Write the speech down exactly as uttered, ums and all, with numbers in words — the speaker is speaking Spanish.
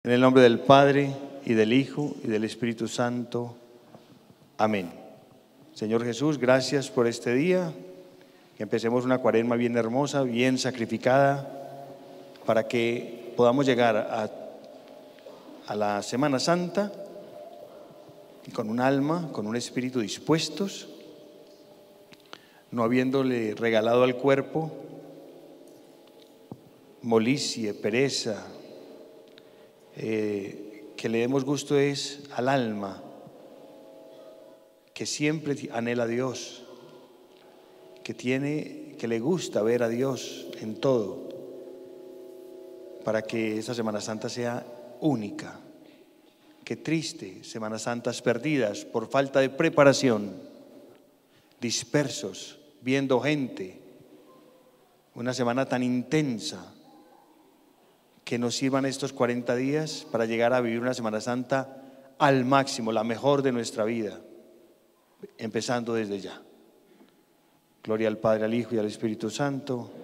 En el nombre del Padre, y del Hijo, y del Espíritu Santo. Amén. Señor Jesús, gracias por este día. Que empecemos una cuaresma bien hermosa, bien sacrificada, para que podamos llegar a, a la Semana Santa con un alma, con un espíritu dispuestos, no habiéndole regalado al cuerpo molicie, pereza, eh, que le demos gusto es al alma, que siempre anhela a Dios, que tiene, que le gusta ver a Dios en todo, para que esa Semana Santa sea única. Qué triste, Semanas Santas perdidas por falta de preparación, dispersos, viendo gente, una semana tan intensa. Que nos sirvan estos cuarenta días para llegar a vivir una Semana Santa al máximo, la mejor de nuestra vida, empezando desde ya. Gloria al Padre, al Hijo y al Espíritu Santo.